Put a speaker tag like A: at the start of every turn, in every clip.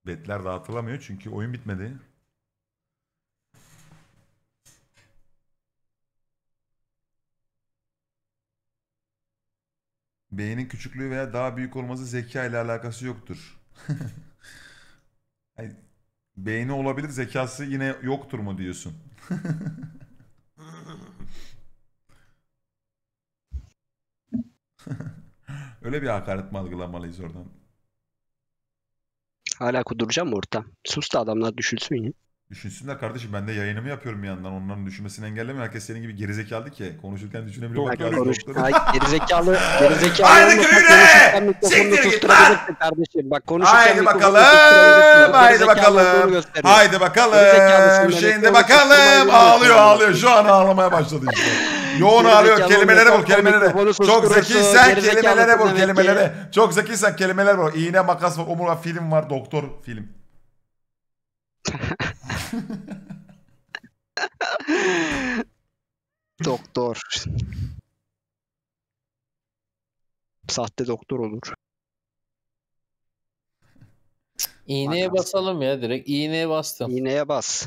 A: Betler dağıtılamıyor çünkü oyun bitmedi. Beynin küçüklüğü veya daha büyük olması zeka ile alakası yoktur. Ay, beyni olabilir, zekası yine yoktur mu diyorsun? Öyle bir hakaret mi algılamalıyız oradan?
B: Hala kuduracağım mı orta? Sus da adamlar düşünsün ya.
A: Düşünsünler kardeşim, ben de yayınımı yapıyorum bir yandan. Onların düşünmesini engellemiyor. Herkes senin gibi gerizekalı ki. Konuşurken düşünebiliyor. Bak yazdı doktor.
B: Ay, gerizekalı
A: Haydi
B: olmasa
A: köyüne!
B: konuşurken mikrofonunu
A: Siktir git
B: susturabilirsin
A: lan!
B: kardeşim. Bak konuşurken
A: Haydi
B: mikrofonunu
A: bakalım!
B: susturabilirsin.
A: Haydi
B: Gerizekalı olduğunu
A: bakalım!
B: gösteriyor.
A: Haydi
B: Gerizekalısın
A: bakalım!
B: demek ki
A: Şimdi
B: onu susturmayı
A: bakalım!
B: bilmiyorsun
A: Ağlıyor
B: amına
A: ağlıyor.
B: koyayım.
A: Şu an ağlamaya başladı işte. Yoğun ağlıyor.
B: Gerizekalı
A: Kelimelere vur,
B: olmasan o
A: kelimelere.
B: mikrofonu
A: Çok
B: susturursun.
A: zekiysen kelimelere
B: Gerizekalısın
A: vur,
B: demek ki.
A: kelimelere. Çok zekiysen kelimeler vur. İğne, makas var, omurga, film var, doktor, film.
B: Doktor. Sahte doktor olur.
C: İğneye
B: Makas.
C: basalım ya direkt. İğneye bastım.
B: İğneye bas.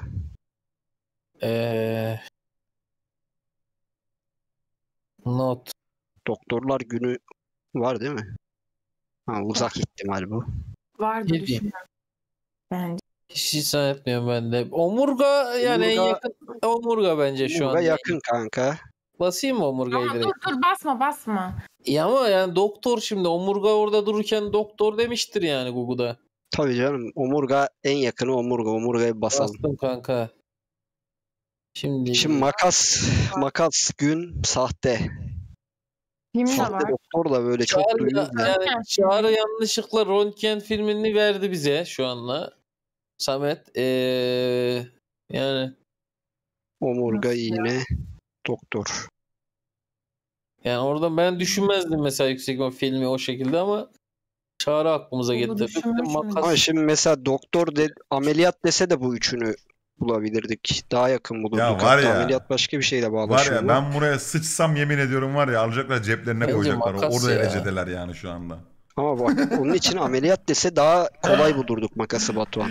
C: Not.
B: Doktorlar günü var değil mi? Ha, uzak ihtimal bu.
D: Vardı
C: Ne diyeyim?
D: düşünüyorum. Bence.
C: Hiç zannetmiyorum ben de. Omurga yani en
B: Omurga-
C: yakın omurga bence şu
B: Omurga
C: anda.
B: yakın kanka.
C: Basayım mı omurgayı
D: Ama
C: direkt?
D: dur basma.
C: Ya ama yani doktor şimdi omurga orada dururken doktor demiştir yani Google'da.
B: Tabii canım. Omurga en yakını omurga. Omurgayı basalım.
C: Bastım kanka.
B: Şimdi makas gün sahte.
D: Film de
B: Sahte
D: var.
B: doktor da böyle çok
C: Çağrı,
B: duyuyoruz ya.
C: yani
D: Röntgen
C: Çağrı yanlışlıkla röntgen filmini verdi bize şu anda. Samet yani
B: Omurga
D: Nasıl ya?
B: iğne doktor.
C: yani oradan ben düşünmezdim mesela yüksek o filmi o şekilde ama Çağrı aklımıza
D: Bunu
C: getirdi.
D: düşünmüş
C: Makas.
B: Ama şimdi mesela doktor ameliyat dese de bu üçünü bulabilirdik. Daha yakın bulurduk.
A: Ya var
B: Hatta
A: ya.
B: ameliyat başka bir şeyle
A: Var
B: bağlaşıyor.
A: ya, ben buraya sıçsam yemin ediyorum var ya, alacaklar ceplerine
C: Bence
A: koyacaklar.
C: makas
A: O
C: ya.
A: derecedeler yani şu anda.
B: Ama bak onun için ameliyat dese daha kolay bulurduk makası Batuhan.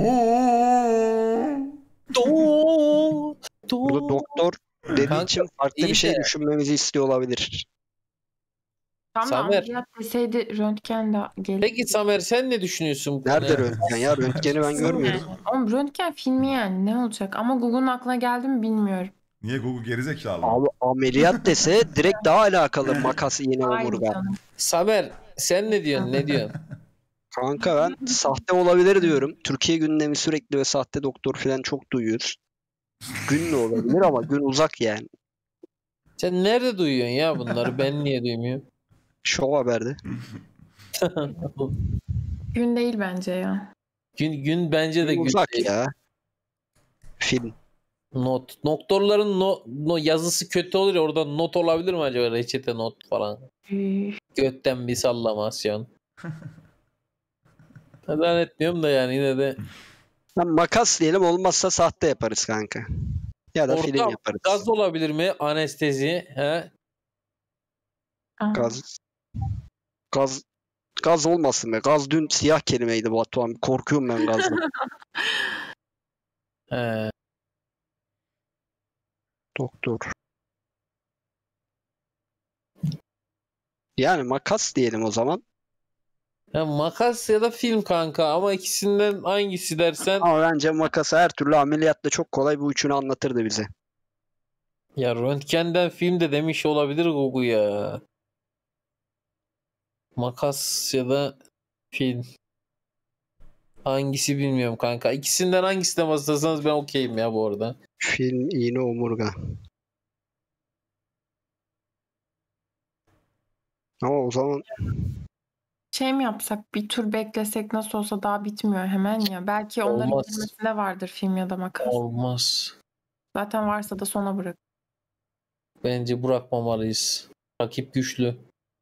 B: Burada doktor dediği
C: Kanka,
B: için farklı
C: iyi
B: bir şey
C: de-
B: düşünmemizi istiyor olabilir.
D: Tam da
C: Samer.
D: ameliyat deseydi röntgen de gelir.
C: Peki Samer sen ne düşünüyorsun bu
B: Nerede
C: konuya?
B: röntgen ya? Röntgeni ben görmüyorum.
D: Yani. Oğlum röntgen filmi yani ne olacak? Ama Google'un aklına geldi mi bilmiyorum.
A: Niye Google gerizekalı mı?
B: Abi ameliyat dese direkt daha alakalı makas iğne
D: Hayır
B: omurga.
D: canım.
C: Samer sen ne diyorsun? Ne diyorsun?
B: Kanka ben sahte olabilir diyorum. Türkiye gündemi sürekli ve sahte doktor falan çok duyuyoruz. Gün de olabilir ama gün uzak yani.
C: Sen nerede duyuyorsun ya bunları? Ben niye duymuyorum?
B: Şov haberde.
D: Gün değil bence ya.
C: Gün bence de
B: Gün
C: gün
B: uzak
C: değil.
B: ya. Film.
C: Not. Doktorların yazısı kötü olur ya, orada not olabilir mi acaba? Reçete not falan.
D: Üf.
C: Götten bir sallamasyon. Zannetmiyorum da yani yine de.
B: Ben makas diyelim, olmazsa sahte yaparız kanka. Ya da film
C: Ortam
B: yaparız.
C: gaz olabilir mi? Anestezi. He?
D: Aha.
B: Gaz olmasın be. Gaz dün siyah kelimeydi Batuhan. Korkuyorum ben gazdan.
C: He.
B: Doktor. Yani makas diyelim o zaman.
C: Ya makas ya da film kanka, ama ikisinden hangisi dersen
B: Ama bence makası her türlü ameliyatta çok kolay bu üçünü anlatırdı bize.
C: ya röntgenden film de demiş olabilir Google ya. Makas ya da film. Hangisi bilmiyorum kanka. İkisinden hangisine basarsanız ben okeyim ya bu arada.
B: Film, iğne, omurga. Ama o zaman
D: Şey mi yapsak, bir tur beklesek, nasıl olsa daha bitmiyor hemen ya. Belki onların
C: Olmaz.
D: girmesinde vardır film ya da makas.
C: Olmaz.
D: Zaten varsa da sona bırak.
C: Bence bırakmamalıyız. Rakip güçlü.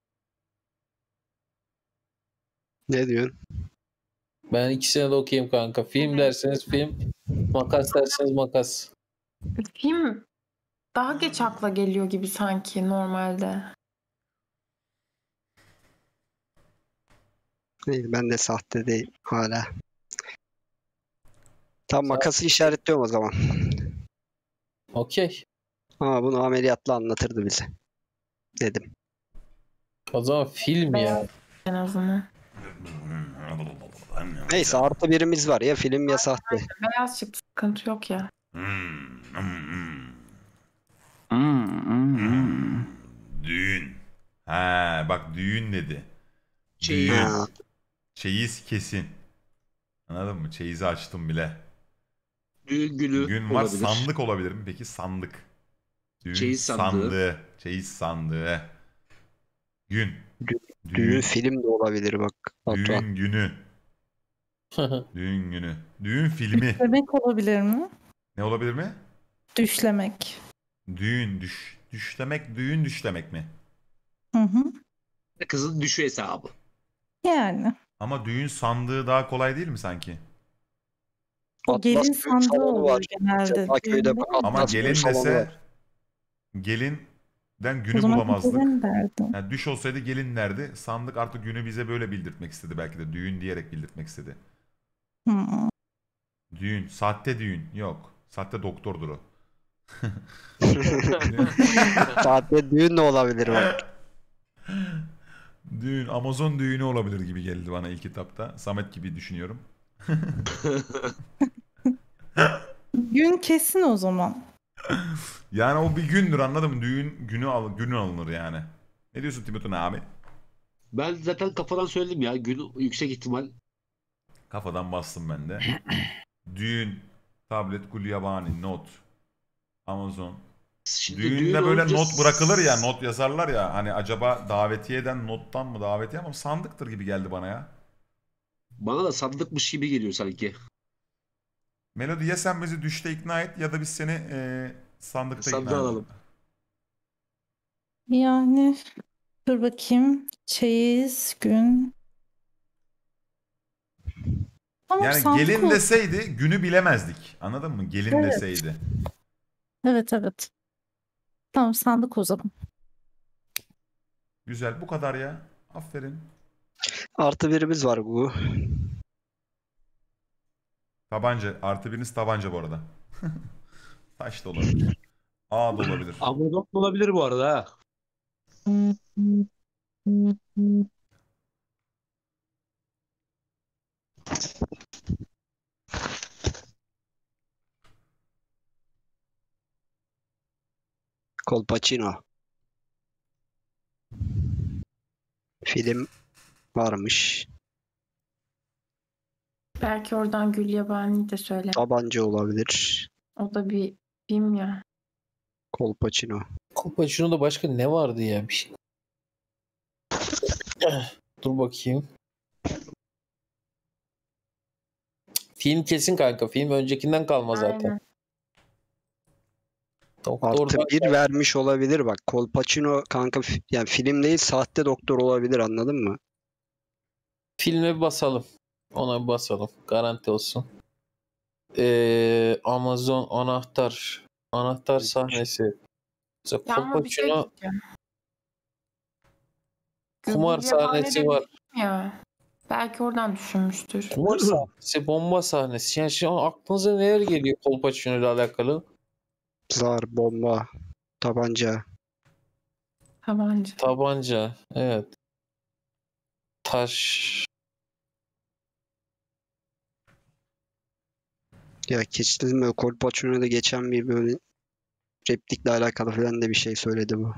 B: ne diyorsun?
C: Ben ikisine de okeyim kanka. Film derseniz film, makas derseniz makas.
D: Film daha geç akla geliyor gibi sanki normalde.
B: Değil, ben de sahte değil hala. Tam makası işaretliyorum o zaman.
C: Okey.
B: Ama bunu ameliyatla anlatırdı bize. Dedim.
C: O zaman film ya.
D: Beyaz en azından.
B: Neyse artı birimiz var ya film ya sahte.
D: Beyaz çıktı, sıkıntı yok ya.
A: Düğün. Ha bak düğün dedi.
E: Çeyiz.
A: Düğün.
B: Ha.
A: Çeyiz kesin. Anladın mı? Çeyizi açtım bile.
E: Düğün günü
A: Gün var,
E: olabilir.
A: sandık olabilir mi? Peki sandık. Düğün
E: Çeyiz sandığı.
A: Çeyiz sandığı. Gün.
B: Düğün film de olabilir bak. Batuhan.
A: Düğün günü. Düğün günü. Düğün filmi.
F: Düşlemek olabilir mi?
A: Ne olabilir mi?
F: Düşlemek.
A: Düğün düşlemek, düğün düşlemek mi?
F: Hı hı.
E: Kızın düşü hesabı.
F: Yani.
A: Ama düğün sandığı daha kolay değil mi sanki?
F: O
B: Atlas
F: gelin
B: düğün
F: sandığı
B: salonu
F: olur
B: var.
F: genelde.
B: Sefaköy'de
F: düğünde.
B: bak
A: Ama
B: Atlas düğün
A: gelin
B: salonu
A: dese
B: var.
A: gelinden
F: O
A: günü
F: zaman
A: bulamazdık.
F: gelin derdim.
A: Yani düş olsaydı gelin nerede? Sandık artık günü bize böyle bildirtmek istedi belki de. Düğün diyerek bildirtmek istedi.
F: Hı.
A: Düğün. Sahte düğün. Yok. Sahte doktordur o.
B: Sahte düğün de olabilir bak.
A: Düğün. Amazon düğünü olabilir gibi geldi bana ilk etapta. Samet gibi düşünüyorum.
F: Gün kesin o zaman.
A: Yani o bir gündür, anladın mı? Düğün günü alınır yani. Ne diyorsun Timothée abi?
E: Ben zaten kafadan söyledim ya. Gün yüksek ihtimal.
A: Kafadan bastım ben de. Düğün, tablet, Gulyabani, not, Amazon.
E: Şimdi
A: Düğünde
E: düğün
A: böyle
E: olunca
A: not bırakılır ya, not yazarlar ya. Hani acaba davetiyeden nottan mı davetiye ama sandıktır gibi geldi bana ya.
E: Bana da sandıkmış gibi geliyor sanki.
A: Melody ya sen bizi düşte ikna et ya da biz seni sandıkta ikna
E: Sandığa
A: edelim.
E: alalım.
F: Yani dur bakayım. Çeyiz, gün. Tamam,
A: Yani
F: sandık
A: gelin
F: olur.
A: deseydi günü bilemezdik. Anladın mı? Gelin
F: Evet.
A: deseydi.
F: Evet evet. Tamam, sandık o zaman.
A: Güzel, bu kadar ya. Aferin.
B: Artı birimiz var bu.
A: Tabanca. Artı biriniz tabanca bu arada. Taş da olabilir. A da olabilir.
E: Amazon olabilir bu arada ha.
B: Kolpaçino. Film varmış.
D: Belki oradan Gülyabani de söyler.
B: Tabanca olabilir.
D: O da bir film ya.
B: Kolpaçino.
C: Kolpaçino'da başka ne vardı ya bir şey? Dur bakayım. Film kesin kanka. Film öncekinden kalma zaten.
D: Aynen.
B: Artı
C: Doktordan
B: bir vermiş olabilir bak. Kolpaçino kanka yani film değil sahte doktor olabilir, anladın mı?
C: filme bir basalım. Ona bir basalım. Garanti olsun. Amazon anahtar. Anahtar sahnesi. Mesela
D: Ya ama bir şey
C: Kolpaçino
D: diyeceğim.
C: kumar
D: Gülyabani
C: sahnesi
D: de
C: var.
D: bir film ya. Belki oradan düşünmüştür.
C: Kumar sahnesi, bomba sahnesi. Yani şu an aklınıza neler geliyor Kolpaçino ile alakalı?
B: Zar, bomba, tabanca.
D: Tabanca.
C: Tabanca. Evet. Taş.
B: Ya keçiledim mi? Kolpaçino'da geçen bir böyle replikle alakalı falan da bir şey söyledi bu.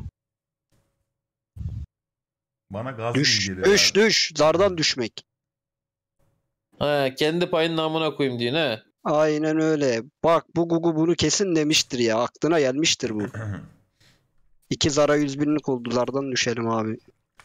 A: Bana gaz gibi
B: Düş,
A: geliyor.
B: düş,
A: abi.
B: düş. Zardan düşmek.
C: Ha, kendi payının namına koyayım diyor ne?
B: Aynen öyle. Bak bu Gugu bunu kesin demiştir ya. Aklına gelmiştir bu. 2 zara 100 binlik oldu. Zardan düşelim abi.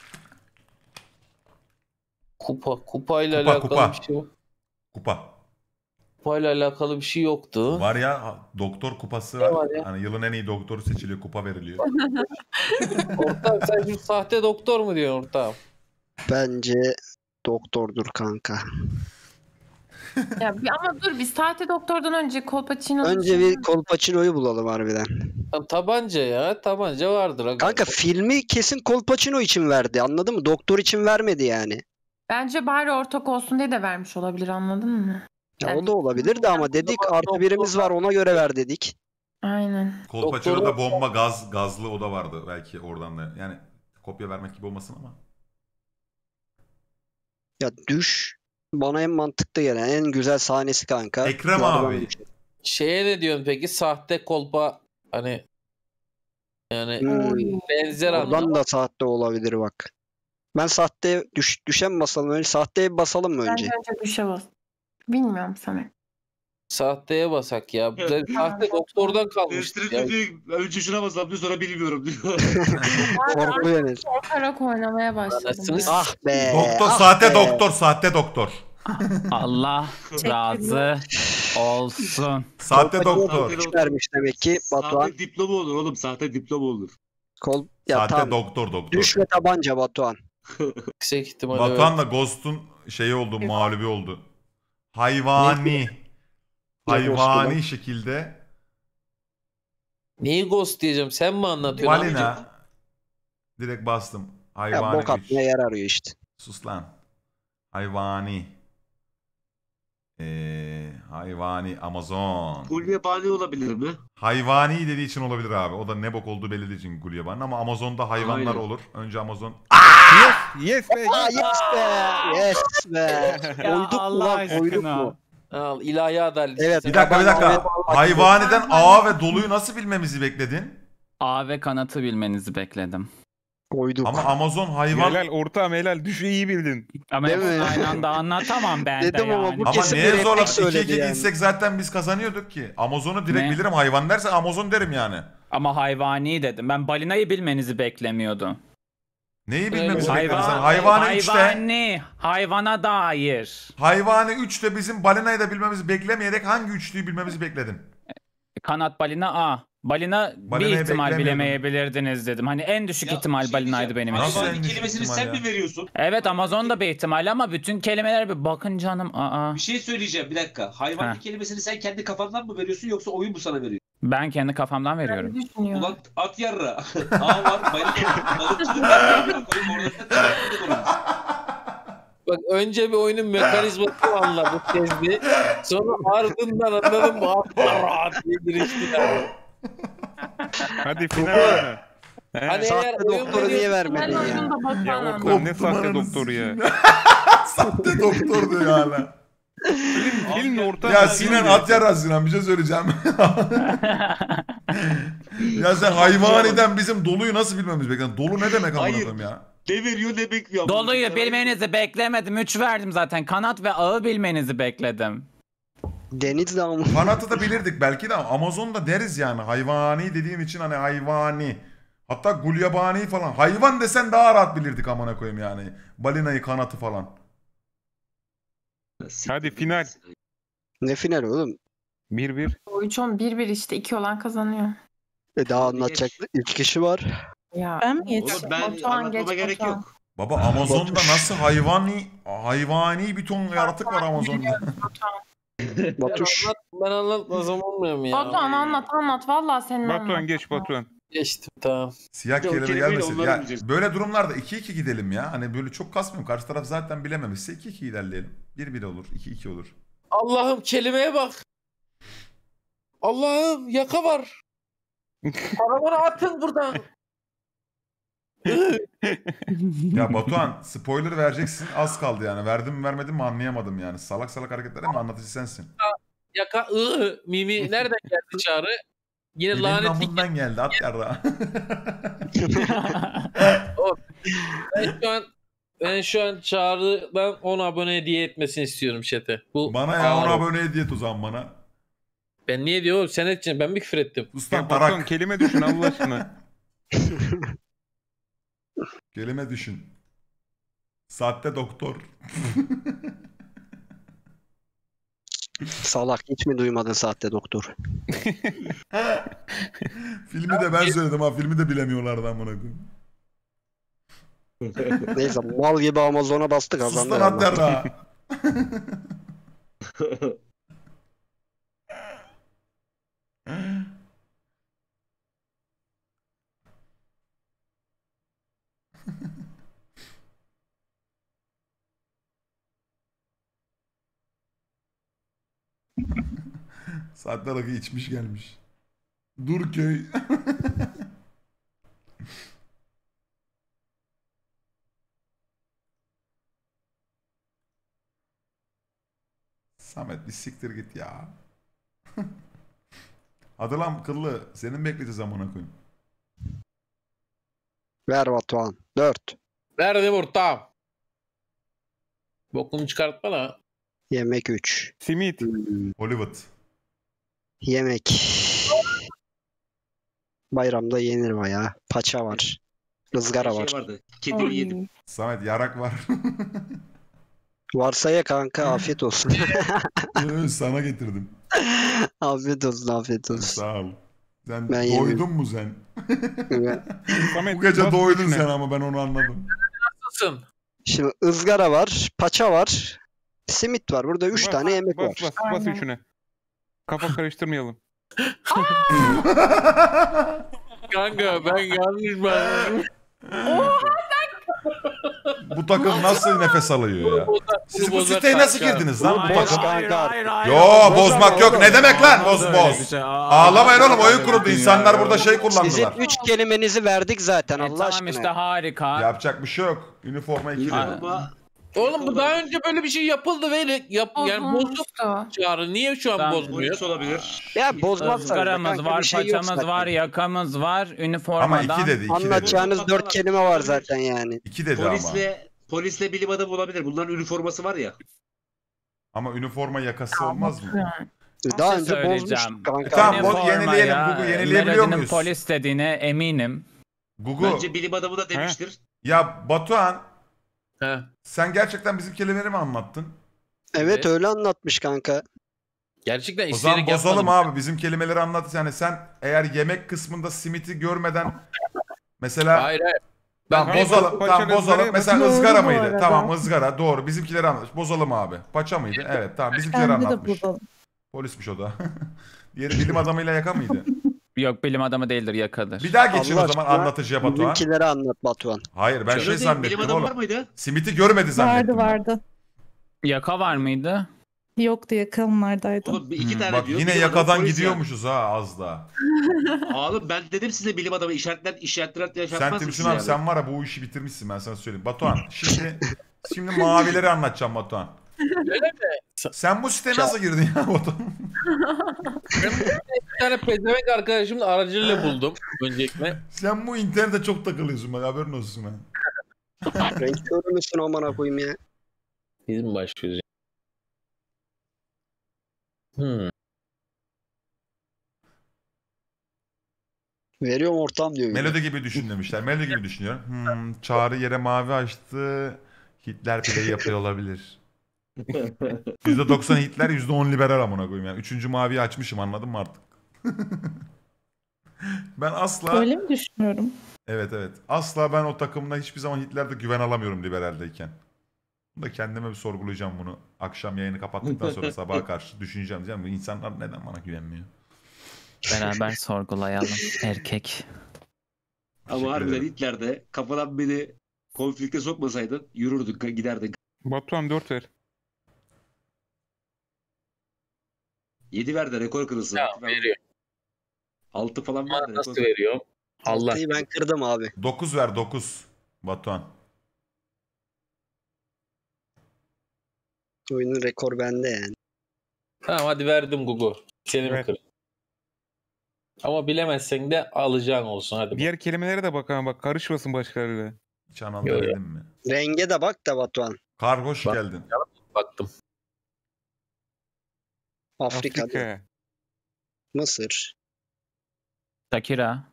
C: Kupayla
A: Kupa,
C: alakalı
A: kupa.
C: bir şey yok.
A: Kupa.
C: Kupayla alakalı bir şey yoktu.
A: Var ya, doktor kupası
C: Ne
A: var.
C: var ya?
A: Hani yılın en iyi doktoru seçiliyor, kupa veriliyor.
C: Ortağım sen şimdi sahte doktor mu diyorsun ortağım?
B: Bence doktordur kanka.
D: Ya ama dur, biz sahte doktordan önce Kolpaçino'yu
B: Önce bir Kolpaçino'yu bulalım harbiden.
C: Tamam, tabanca ya. Tabanca vardır. Aga.
B: Kanka filmi kesin Kolpaçino için verdi. Anladın mı? Doktor için vermedi yani.
D: Bence bari ortak olsun diye de vermiş olabilir, anladın mı?
B: Ya o da olabilir de ama dedik artı birimiz var ona göre ver dedik.
D: Aynen.
A: Kolpaçino'da bomba gazlı o da vardı belki oradan da. Yani kopya vermek gibi olmasın ama.
B: Ya düş bana en mantıklı gelen en güzel sahnesi kanka.
A: Ekrem
B: Yardım
A: abi.
B: düşün.
C: Şeye ne diyorsun peki? Sahte kolpa hani yani
B: Hmm,
C: benzer
B: Oradan
C: anlamda.
B: da sahte olabilir bak. Ben sahte düşen basalım önce. Sahteye basalım mı önce?
D: Bence önce düşe bas. Bilmiyorum Samet.
C: Sahteye basak ya. Sahte doktordan kalmıştık ya.
E: Önce şuna basalım diyor sonra bilmiyorum diyor.
B: Korku yenir.
D: Korkarak oynamaya başladım.
C: Anasını
D: ya.
B: Ah be.
A: Doktor
B: ah
A: sahte
B: be.
A: doktor sahte doktor.
G: Allah razı olsun.
A: Sahte
B: Kolpaçino
A: doktor.
B: düş vermiş demek ki Batuhan.
E: Sahte diploma olur oğlum. Sahte diploma olur.
B: Ya
A: Sahte
B: tamam.
A: doktor.
B: Düş ve tabanca Batuhan.
C: Yüksek ihtimalle
A: Batuhan da Ghost'un şeyi oldu, mağlubi oldu. Hayvani. Hayvani şekilde.
C: Neyi ghost diyeceğim? Sen mi anlatıyorsun? amca?
A: Balina. Direkt bastım.
B: Ya
A: Hayvani
B: bok
A: güç.
B: atmaya yer arıyor işte.
A: Sus lan. Hayvani. Hayvani Amazon.
E: Gulyabani olabilir mi?
A: Hayvani dediği için olabilir abi. O da ne bok olduğu belli değil için Gulyabani ama Amazon'da hayvanlar
E: Aynen.
A: olur. Önce Amazon.
H: Yes be.
B: Aa yes be. Yes be.
G: Ya
B: Koyduk mu
G: Allah
B: lan koyduk
G: aşkına.
B: mu?
C: Al ilahi adalet.
B: Evet.
A: Bir dakika.
B: Tabanca-
A: Hayvaniden A ve doluyu nasıl bilmemizi bekledin?
G: A ve kanatı bilmenizi bekledim.
B: Koyduk.
A: Ama Amazon hayvan...
H: Helal ortağım helal. Düşü iyi bildin.
G: Ama
B: Değil mi?
G: hepsini aynı anda anlatamam ben
B: Dedim
G: de
B: ama
G: yani.
B: bu
A: Ama
B: kesin
A: neye
B: bir replik
A: zorladık?
B: söyledi
A: 2-2
B: yani.
A: gitsek zaten biz kazanıyorduk ki. Amazon'u direkt
G: Ne?
A: bilirim. Hayvan derse Amazon derim yani.
G: Ama hayvani dedim. Ben balinayı bilmenizi beklemiyordum.
A: Neyi bilmemizi
C: Hayvan-
A: bekledin sen? Hayvani 3'te.
G: Hayvani. Hayvana dair.
A: Hayvani 3'te bizim balinayı da bilmemizi beklemeyerek hangi üçlüyü bilmemizi bekledin?
G: Kanat balina A. Balina bir
A: Balinayı
G: ihtimal
A: beklemiyordum.
G: bilemeyebilirdiniz dedim. Hani en düşük ihtimal balinaydı benim için.
A: Nasıl en
E: Hayvani
A: düşük
E: kelimesini
A: ihtimal
E: sen
A: ya?
E: mi veriyorsun?
G: Evet Amazon da bir ihtimal ama bütün kelimeler bir bakın canım. Aa.
E: Bir şey söyleyeceğim bir dakika. Hayvani
G: Heh.
E: kelimesini sen kendi kafandan mı veriyorsun yoksa oyun mu sana veriyor?
G: Ben kendi kafamdan veriyorum.
D: Ben düşünüyorum.
E: Ulan at yarra. A var, balıkçılık var.
C: Bak önce bir oyunun mekanizmasını anladı, sezdi. Sonra ardından anladın mı? Atla rahat diye giriştiler.
H: Hadi final oyna. He?
C: Hani
B: Sahte
C: eğer oyun
B: doktoru niye
C: veriyorsun-
B: vermedin
D: Ben
B: ya?
D: oyunda
H: Ya
D: Batuhan
H: ortam
D: anladım.
H: ne sahte doktoru ya.
A: Sahte doktor diyor hala.
H: Filmin ortam.
A: Ya Sinan at yara Sinan bir şey söyleyeceğim. Ya sen hayvaniden bizim doluyu nasıl bilmemiz bekledin? Dolu ne demek amına
E: Hayır.
A: koyayım ya?
E: Ne veriyor ne bekliyor?
G: Doluyu bilmenizi beklemedim. 3 verdim zaten. Kanat ve ağı bilmenizi bekledim.
B: Denizli ama.
A: Kanatı da bilirdik belki de Amazon'da deriz yani. Hayvani dediğim için hani hayvani. Hatta gulyabani falan. Hayvan desen daha rahat bilirdik amına koyayım yani. Balinayı kanatı falan.
H: Hadi final.
B: Ne final oğlum?
H: 1-1.
D: O 3-10 1-1 işte 2 olan kazanıyor.
B: Daha anlatacak 3 kişi var.
D: Ya.
F: Ben mi
E: Oğlum
F: yetiştim?
E: ben
D: Batuhan
E: anlatmama
D: geç,
E: gerek
D: Batuhan.
E: yok.
A: Baba Amazon'da nasıl hayvani bir ton yaratık var Amazon'da.
B: Batuş.
C: Ben anlatmasam olmuyor mu ya?
D: Batuhan anlat. Vallahi senin
H: Batuhan
D: anlat.
H: geç Batuhan.
C: Geçtim tamam.
A: Siyah
E: Bir de o
A: kelime
E: kelimeyle
A: gelmesin.
E: onları
A: Ya,
E: bileceğiz.
A: böyle durumlarda 2-2 gidelim ya. Hani böyle çok kasmıyorum. Karşı taraf zaten bilememişse 2-2 ilerleyelim. 1-1 olur, 2-2 olur.
C: Allah'ım kelimeye bak. Allah'ım yaka var. Arabanı atın buradan.
A: Ya Batuhan spoiler vereceksin az kaldı yani. Verdim mi vermedim mi anlayamadım yani. Salak salak hareketler ama anlatıcı sensin.
C: Yaka mimi nereden geldi çağrı? Yine
A: Elin
C: lanetli.
A: namından geldi at yarra.
C: Ben şu an çağrıdan 10 abone hediye etmesini istiyorum chat'e. Bu
A: Bana ya
C: ağır.
A: 10 abone hediye et o zaman bana.
C: Ben niye diyor oğlum? Sen edeceksin. Ben mi küfür ettim?
A: Ustan
H: Ya Batuhan
A: tarak.
H: kelime düşün Allah aşkına.
A: Kelime düşün. Sahte doktor.
B: Salak hiç mi duymadın sahte doktor?
A: Filmi de ben söyledim ha. Filmi de bilemiyorlardı amına koyayım.
B: Neyse mal gibi Amazon'a bastı kazandı.
A: Sus lan at yarra. Saatler rakı içmiş gelmiş. Durköy. Samet bir siktir git ya. Hadi lan kıllı. Senin bekleyeceğiz amına koyayım.
B: Ver Batuhan. 4.
C: Nerede ortağım? Bokunu çıkartma la.
B: Yemek 3.
H: Simit.
A: Hollywood.
B: Yemek. Bayramda yenir bayağı. Paça var. Izgara var.
E: Şey vardı. Kedimi yedim.
A: Samet yarak var.
B: Varsa ye kanka, afiyet olsun.
A: Sana getirdim.
B: Afiyet olsun, afiyet olsun.
A: Sağ ol. Sen
B: Ben
A: doydun
B: yemiyorum.
A: mu sen?
H: Samet,
A: Bu gece
H: bas
A: doydun
H: içine.
A: sen ama ben onu anladım.
C: Nasılsın?
B: Şimdi ızgara var, paça var, simit var. Burada 3
H: Bas,
B: tane yemek
H: bas,
B: var.
H: Bas
D: Aynen.
H: üçüne. Kafa karıştırmayalım.
C: Kanka ben yanlış ben.
A: Bu takım nasıl nefes alıyor ya? Siz bu
C: bozar
A: siteye nasıl
C: kanka.
A: girdiniz lan bu
B: Hayır,
A: takım?
B: hayır.
A: Yo bozmak yok. Ne demek lan boz
G: Öyle
A: boz?
G: bir şey.
A: Ağlamayın oğlum, oyun kuruldu. İnsanlar burada şey
B: Sizin
A: kullandılar.
B: 3 kelimenizi verdik zaten Allah
G: Tamam
B: aşkına.
G: işte harika.
A: Yapacak bir şey yok. Üniforma ikili.
E: Ama
C: Oğlum bu daha önce böyle bir şey yapıldı ve yani bozdu
D: Bozulmuştu.
C: Çağrı. Niye şu an
G: Tamam.
C: bozmuyor?
E: polis olabilir.
B: Ya bozmazsanız da
G: Izgaramız
B: kanka
G: var,
B: bir şey yok
G: paçamız
B: zaten.
G: var, yakamız var,
A: Ama
G: üniformadan.
A: iki dedi. iki dedi.
B: Anlatacağınız 4 kelime var zaten yani.
A: İki dedi ama.
E: Polisle bilim adamı olabilir. Bunların üniforması var ya.
A: Ama üniforma yakası olmaz mı?
B: Daha
G: şey
B: önce
G: söyleyeceğim.
B: bozmuştuk kanka.
A: Tamam,
G: Üniformaya
A: yenileyelim. Google yenileyebiliyor
G: Melody'nin
A: muyuz?
G: polis dediğine eminim.
A: Gugu.
E: Bence bilim adamı da demiştir.
A: Ya Batuhan,
C: He.
A: sen gerçekten bizim kelimeleri mi anlattın?
B: Evet öyle anlatmış kanka.
C: Gerçekten
A: O zaman
C: isteyerek
A: bozalım
C: yapmadım.
A: abi. Bizim kelimeleri anlat. Yani sen eğer yemek kısmında simiti görmeden mesela
C: Hayır hayır.
A: tamam
C: Ben-
A: bozalım.
H: Paça
A: Tamam bozalım.
H: ızgaraya
A: Mesela
F: Doğru
A: ızgara
F: bu
A: mıydı?
F: arada.
A: Tamam ızgara doğru. Bizimkileri anlat. Bozalım abi. Paça mıydı? Evet tamam bizimkileri
F: Kendi de
A: anlatmış.
F: bulalım.
A: Polismiş o da. Diğeri bilim adamıyla yaka mıydı?
G: Yok bilim adamı değildir, yakadır.
A: Bir daha geçin
B: Allah
A: o zaman
B: aşkına,
A: anlatıcıya Batuhan.
B: Bizimkileri anlat Batuhan.
A: Hayır ben
E: Öyle
A: şey
E: değil,
A: zannettim
E: bilim adamı var
A: oğlum.
E: mıydı?
A: Simiti görmedi zannettim.
F: Vardı
A: ben.
F: vardı.
G: Yaka var mıydı?
F: Yoktu, yakınlardaydı.
E: Oğlum iki tane
A: Bak
E: diyor.
A: yine
E: bilim adamı,
A: yakadan
E: polis
A: gidiyormuşuz ha az daha.
E: ya. Oğlum ben dedim size bilim adamı işaretler
A: Sen
E: yaşatmaz
A: Timuçin abi sen var ya bu işi bitirmişsin ben sana söyleyeyim. Batuhan şimdi mavileri anlatacağım Batuhan. Sen bu siteye nasıl girdin ya Batuhan?
C: Bir tane pezevenk arkadaşımın aracılığıyla buldum öncelikle.
A: Sen bu internette çok takılıyorsun bak haberin olsun ha.
B: Renk körü müsün amına koyayım ya?
C: Biz mi başlıyoruz ya?
B: Veriyorum ortam diyor.
A: Melodi gibi düşün demişler. Melodi gibi düşünüyorum. Çağrı yere mavi açtı. Hitler play yapıyor olabilir. %90 Hitler, %10 liberal amına koyayım yani. Üçüncü maviyi açmışım anladın mı artık? Ben asla...
F: Öyle mi düşünüyorum?
A: Evet evet. Asla ben o takımda hiçbir zaman Hitler'de güven alamıyorum liberaldeyken. Bunu da kendime bir sorgulayacağım bunu. Akşam yayını kapattıktan sonra sabaha karşı düşüneceğim. Diyeceğim bu insanlar neden bana güvenmiyor?
G: Beraber sorgulayalım erkek.
A: Teşekkür
E: Ama harbiden
A: ederim.
E: Hitler'de kafadan beni konflikte sokmasaydın yürürdük giderdik.
H: Batuhan 4 ver.
E: 7 ver de rekor kırılsın.
C: Ya veriyor.
E: 6 falan ver de
C: Bana
E: rekor
C: nasıl
E: kırılsın.
C: veriyor? Allah.
B: Altıyı ben kırdım abi.
A: 9 ver 9 Batuhan.
B: Oyunun rekor bende yani.
C: Tamam hadi verdim Gugu. Seni mi
H: Ver.
C: kır? Ama bilemezsen de alacağın olsun hadi.
H: Diğer kelimelere de bakalım bak karışmasın başkalarıyla.
A: Hiç anlamda dedim mi?
B: Renge de bak da Batuhan.
A: Kar hoş
C: Bak.
A: geldin.
C: Baktım.
B: Afrika'da.
H: Afrika.
B: Mısır.
G: Shakira.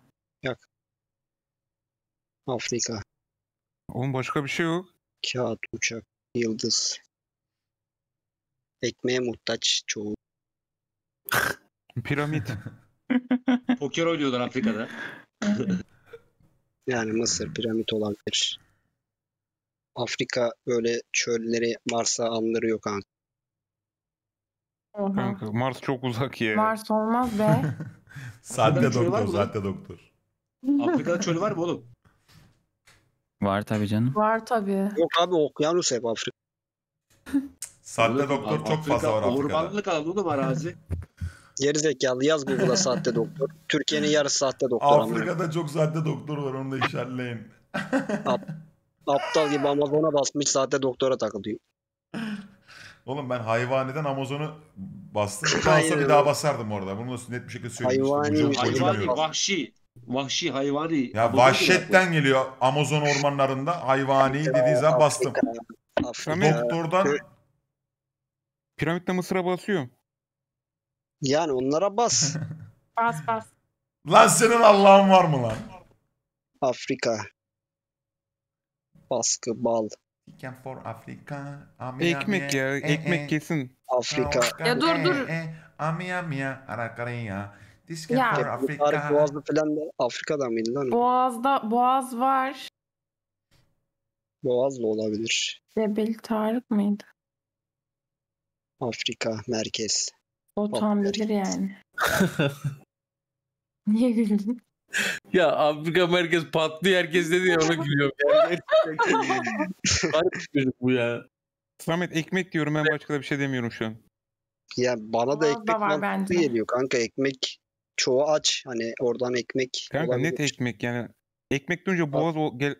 B: Afrika.
H: Oğlum başka bir şey yok.
B: Kağıt, uçak, yıldız. Ekmeğe muhtaç çoğu.
H: Piramit.
E: Poker oynuyorlar Afrika'da.
B: Yani Mısır, piramit olabilir. Afrika böyle çölleri Mars'a andırıyor kanka.
D: Oha.
H: Kanka Mars çok uzak ya.
D: Mars olmaz be.
A: Sahte
E: Afrika'da çöl var
A: doktor,
E: mı lan?
A: sahte doktor.
E: Afrika'da çölü var mı oğlum?
G: Var tabii canım.
D: Var tabii.
B: Yok abi okyanus hep Afrika.
A: Sahte
E: Oğlum,
A: doktor çok
E: Afrika
A: fazla var Afrika'da.
E: Ormanlık alan oğlum arazi.
B: Gerizekalı yaz Google'a sahte doktor. Türkiye'nin yarısı sahte doktor.
A: Afrika'da çok sahte doktor var, onu da işaretleyin.
B: Aptal gibi Amazon'a basmış sahte doktora takılıyor.
A: Oğlum ben hayvaniden Amazon'u bastım. Daha
B: Aynen
A: sonra bir
B: öyle.
A: daha basardım orada. Bunu da net bir şekilde söyleyeyim.
B: Hayvani
A: İşte,
B: bir şey
E: Hayvani,
B: yok.
E: vahşi. Vahşi, hayvani.
A: ya vahşetten geliyor Amazon ormanlarında. Hayvani dediği zaman bastım.
B: Afrika.
A: Doktordan
H: Piramitte Mısır'a basıyorum.
B: Yani onlara bas.
D: Bas bas.
A: lan senin Allah'ın var mı lan?
B: Afrika. Baskı, bal.
A: Chicken for Africa.
H: Ekmek ya. Ekmek kesin.
B: Afrika.
D: Ya dur.
A: Amia mia arakaria. Chicken
D: Ya.
A: for
B: Tarık
A: Africa.
B: Boğazlı falan da Afrika'dan mıydı lan?
D: Boğaz var.
B: Boğazlı olabilir.
D: Cebel Tarık mıydı?
B: Afrika merkez.
D: O tam bilir yani. Niye güldün?
C: Ya Afrika merkez patlıyor herkes dedi ya ona gülüyorum. Yani garip bir çocuk bu ya.
H: Samet ekmek diyorum, ben başka da bir şey demiyorum şu an.
B: Ya bana da
D: Boğazda
B: ekmek
D: var
B: mantıklı
D: bence.
B: geliyor kanka, ekmek çoğu aç, hani oradan ekmek
H: Kanka
B: olabilir.
H: net ekmek yani. Ekmek duyunca boğaz gel.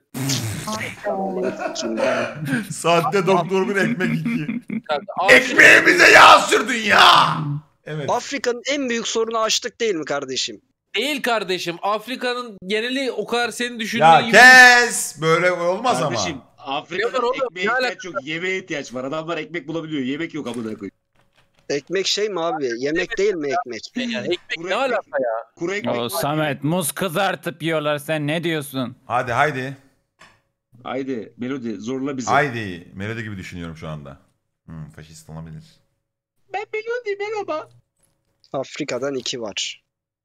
A: Sahte doktor bir ekmek iki.
C: Kanka,
A: Ekmeğimize yağ sürdün ya. Evet.
B: Afrika'nın en büyük sorunu açlık değil mi kardeşim?
C: Değil kardeşim. Afrika'nın geneli o kadar senin düşündüğün
A: Ya
C: gibi.
A: kes. Böyle olmaz
E: Kardeşim,
A: ama.
E: Afrika'da
C: Yapar oğlum,
E: ekmeğe
C: ne
E: ihtiyaç yok. Yemeğe ihtiyaç var. Adamlar ekmek bulabiliyor. Yemek yok amına koyayım.
B: Ekmek şey mi abi? Yemek değil mi ekmek?
C: Yani ekmek
E: Kuru
C: ne
E: ekmek-
C: alaka ya?
E: Kuru ekmek
G: O
E: var.
G: Samet muz kızartıp yiyorlar, sen ne diyorsun?
A: Haydi.
E: Haydi Melodi zorla bizi.
A: Haydi. Melodi gibi düşünüyorum şu anda. Faşist olabilir.
E: Ben Melodi merhaba.
B: Afrika'dan 2 var.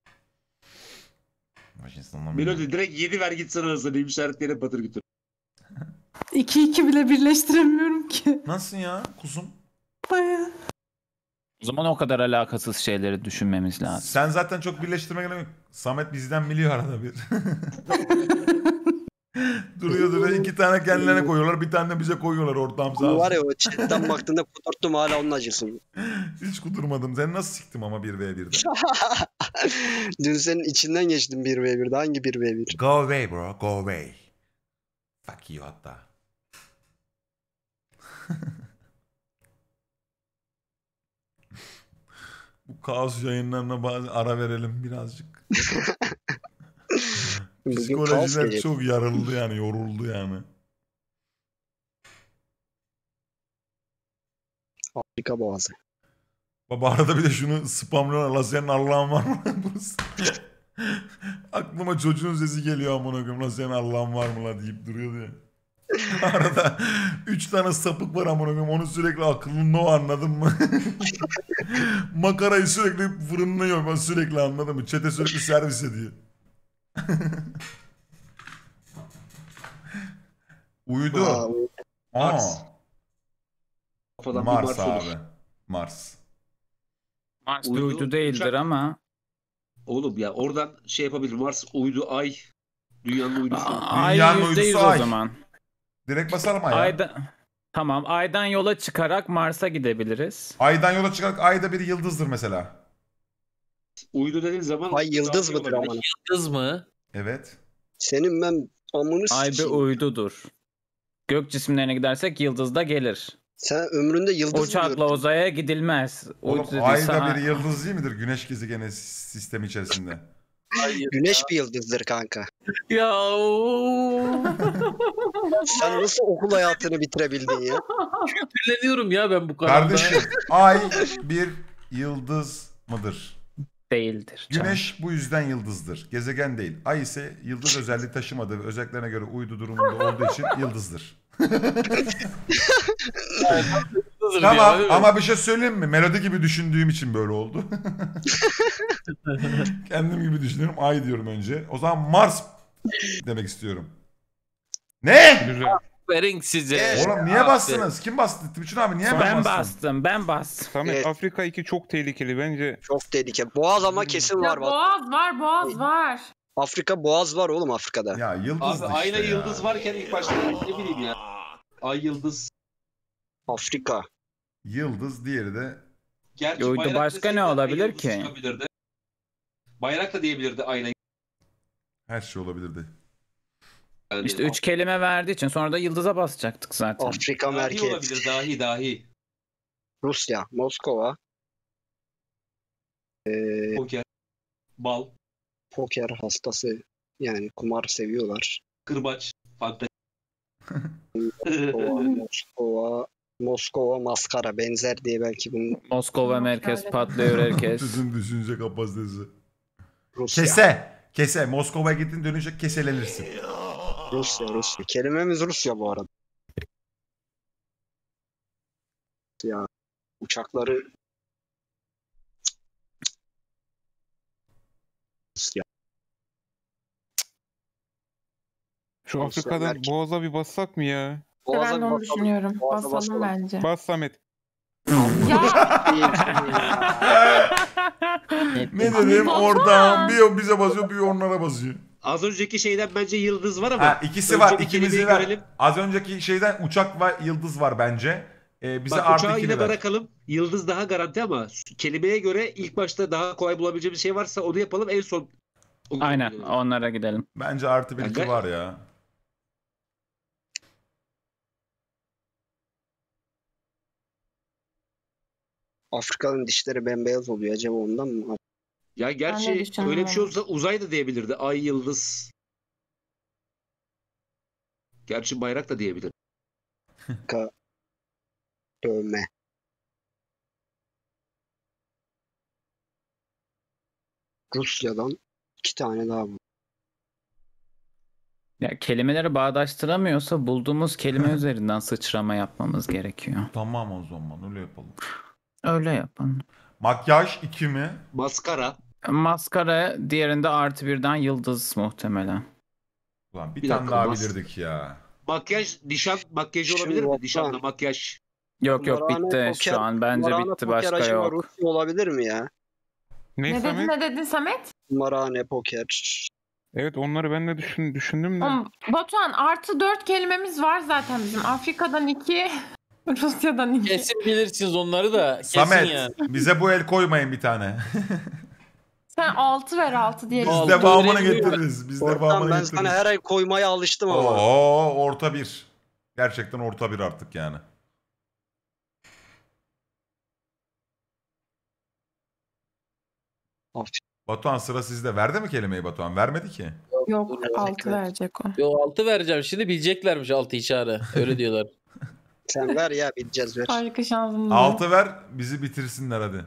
A: Faşist olabilir.
E: Melodi direkt 7 ver gitsen arasında işaretleri batır götür.
F: 2-2 bile birleştiremiyorum ki.
A: Nasıl ya kuzum?
F: Baya.
G: O zaman o kadar alakasız şeyleri düşünmemiz lazım.
A: Sen zaten çok birleştirme gerek yok. Samet bizden biliyor arada bir. duruyor 2 tane kendilerine koyuyorlar, bir tane de bize koyuyorlar ortam sağ
B: Ama var
A: olsun.
B: ya o chatten baktığında kudurttum, hala onun acısını.
A: Hiç kudurmadım. Sen nasıl siktim ama 1v1'de?
B: Dün senin içinden geçtim 1v1'de. Hangi 1v1?
A: Go away bro, go away. Fuck you hatta. Bu kaos yayınlarına bazı ara verelim birazcık.
B: Bugün kaos
A: Psikolojiler
B: geliyor.
A: çok yarıldı yani, yoruldu yani.
B: Afrika boğazı.
A: Baba arada bir de şunu spamlıyorlar. La senin Allah'ın var mı? Aklıma çocuğun sesi geliyor amına koyayım. La senin Allah'ın var mı la deyip duruyordu ya. Arada 3 tane sapık var amına koyayım. Onu sürekli aklında o, anladın mı? Makarayı sürekli fırınlıyor. Ben sürekli, anladın mı? Çete sürekli servis ediyor. Uyudu.
B: Aa,
E: Mars.
A: Aa,
E: Kafadan bir
A: Mars
E: Mars olur.
A: abi. Mars.
G: Mars
E: Uydu,
G: uydu değildir
E: uçak.
G: ama.
E: Oğlum ya oradan şey yapabilir. Mars uydu, ay. Dünyanın uydusu.
G: Ay
A: Dünyanın
G: %100
A: uydusu
G: o
A: ay.
G: zaman.
A: Direkt basalım aya.
G: Tamam, aydan yola çıkarak Mars'a gidebiliriz.
A: Aydan yola çıkarak ayda bir yıldızdır mesela.
E: Uydu dediğin zaman...
B: ay yıldız mıdır
E: olabilir.
B: amına?
C: Kız mı?
A: Evet.
B: Senin ben amını
G: Ay bir
B: sikeyim.
G: uydudur. Gök cisimlerine gidersek yıldız da gelir.
B: Sen ömründe yıldız mı
G: Uçakla
B: gördün?
G: uzaya gidilmez.
A: Oğlum
G: Uydu dediyse
A: ayda bir yıldız değil midir güneş gezegeni sistemi içerisinde?
C: Hayır.
B: Güneş bir yıldızdır kanka.
C: Ya.
B: Sen nasıl okul hayatını bitirebildin ya?
C: Kirleniyorum ya ben bu kanalda.
A: Kardeşim ay bir yıldız mıdır?
G: değildir. canım.
A: Güneş bu yüzden yıldızdır. Gezegen değil. Ay ise yıldız özelliği taşımadığı ve özelliklerine göre uydu durumunda olduğu için yıldızdır.
C: Kızdır
A: Tamam
C: diyor, değil mi?
A: ama bir şey söyleyeyim mi? Melodi gibi düşündüğüm için böyle oldu. Kendim gibi düşünüyorum. Ay diyorum önce. O zaman Mars demek istiyorum. Ne?
H: Güzel.
C: Verin size.
A: Oğlum niye bastınız? Kim bastı? Timuçin abi niye
G: Ben
A: bastın?
G: bastım.
H: Samet
B: Evet.
H: Afrika 2 çok tehlikeli bence.
B: Çok tehlikeli. Boğaz ama kesin var.
D: Ya boğaz var.
B: Afrika boğaz var oğlum Afrika'da.
A: Ya yıldız
E: Abi
A: işte
E: ayna
A: ya.
E: yıldız varken ilk başta ne bileyim ya. Ay yıldız.
B: Afrika.
A: Yıldız, diğeri de
E: Gerçi
G: Uydu
E: bayrak
G: başka
E: deseydi
G: ne olabilir
E: yıldız
G: ki?
E: çıkabilirdi. Bayrak da diyebilirdi aynen.
A: Her şey olabilirdi.
E: Yani
G: İşte 3 kelime verdiği için sonra da yıldıza basacaktık zaten.
B: Afrika
E: dahi
B: merkez.
E: olabilir, dahi.
B: Rusya, Moskova,
E: Poker, bal,
B: poker hastası, yani kumar seviyorlar.
E: kırbaç, farklı.
B: Moskova maskara benzer diye belki bunun
G: Moskova merkez patlıyor herkes.
A: Sizin düşünce kapasitesi.
B: Rusya.
A: Kese. Moskova'ya gittin dönünce keselenirsin.
B: Rusya. Kelimemiz Rusya bu arada. Ya uçakları Rusya.
H: Şu
B: Rusya
H: Afrika'dan
B: merkez.
H: Boğaz'a bir bassak mı ya?
B: Boğaz'a
D: Ben de onu
B: basalım.
D: düşünüyorum.
B: Boğaz'a
D: Basalım
B: basalım.
D: bence.
H: Bas Samet.
A: Ne dedim?
D: Batuhan.
A: Oradan bir o bize basıyor, bir onlara basıyor.
E: Az önceki şeyden bence yıldız var ama.
A: Ha, ikisi
E: önce
A: var.
E: bir
A: İkimizi
E: kelimeyi
A: ver.
E: görelim.
A: Az önceki şeyden uçak ve yıldız var bence. Bize
E: Bak
A: artı
E: uçağı
A: ikili
E: yine
A: ver.
E: bırakalım. Yıldız daha garanti ama kelimeye göre ilk başta daha kolay bulabileceğimiz şey varsa onu yapalım. En son
G: Aynen onlara gidelim.
A: Bence artı bir
E: Ya
A: iki
E: gay-
A: var ya.
B: Afrika'nın dişleri bembeyaz oluyor. Acaba ondan mı?
E: Ya
D: Ben
E: gerçi
D: de düşündüm
E: öyle bir şey
D: onu.
E: olsa uzay da diyebilirdi. Ay, yıldız. Gerçi bayrak da diyebilir.
B: Afrika dövme. Rusya'dan 2 tane daha bu.
G: Ya kelimeleri bağdaştıramıyorsa bulduğumuz kelime üzerinden sıçrama yapmamız gerekiyor.
A: Tamam o zaman öyle yapalım.
G: Öyle yapın.
A: Makyaj 2 mi?
E: Maskara.
G: Maskara diğerinde artı birden yıldız muhtemelen.
A: Ulan bir
E: Bir
A: tane
E: dakika,
A: daha
E: mas-
A: bilirdik ya.
E: Makyaj, nişan makyajı
B: Şimdi
E: olabilir mi?
B: Batuhan.
E: Nişanla makyaj.
G: Yok
B: Kumarhane,
G: bitti
B: poker-
G: şu an. Bence
B: kumarhane,
G: bitti
B: poker
G: başka
B: acaba
G: yok.
B: Rusya olabilir mi ya?
H: Ne
D: Ne dedin
H: Samet?
D: ne dedin Samet?
B: Kumarhane, poker.
H: Evet onları ben de düşündüm de.
D: Batuhan artı 4 kelimemiz var zaten bizim. Afrika'dan 2, Rusya'dan 2.
C: Kesin bilirsiniz onları da. Kesin
A: Samet
C: yani.
A: bize bu el koymayın bir tane.
D: Sen 6 ver 6 diye.
A: Biz
C: Altı
A: devamını
C: veremiyor.
A: getiririz. Biz
B: Ortam
A: devamını
B: ben
A: getiririz.
B: sana her ay koymaya alıştım ama.
A: Oo, orta bir. Gerçekten orta bir artık yani. Batuhan sıra sizde. Verdi mi kelimeyi Batuhan? Vermedi ki.
D: Yok 6 verecek o.
C: Yo 6 vereceğim. Şimdi bileceklermiş 6 içarı. Öyle diyorlar.
B: Sen ver ya bileceğiz ver.
D: Harika şansımız.
A: 6 ver bizi bitirsinler hadi.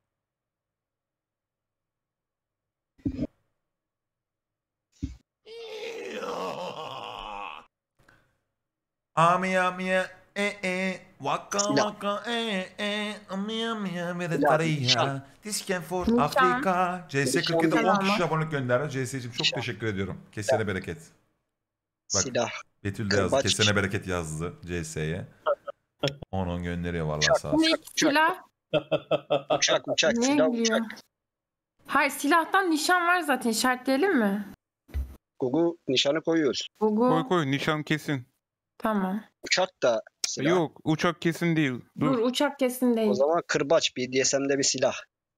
A: Amiya miya waka
B: Silah.
A: waka amiya miya ve de
B: Silah,
A: tariha
B: nişan.
A: disken for
D: Nişan.
A: Afrika CS47
B: Nişan
A: 10 kişi
D: ama.
A: abonelik gönderdi. CS'cim çok
B: Nişan.
A: teşekkür ediyorum. Kesene bereket. Bak.
B: Silah.
A: Betül de yazdı.
B: Kırbaç.
A: Kesene bereket yazdı CS'ye. Onun gönderiyor vallahi sağ olsun.
D: Ne silah?
B: Uçak.
D: Ne
B: Silah
D: geliyor?
B: uçak.
D: Hayır silahtan nişan var zaten işaretleyelim mi?
B: Gugu nişanı koyuyoruz.
D: Gugu.
H: Koy nişan kesin.
D: Tamam.
B: Uçak da silah.
H: Yok uçak kesin değil.
D: Dur uçak kesin değil.
B: O zaman kırbaç BDSM'de bir silah.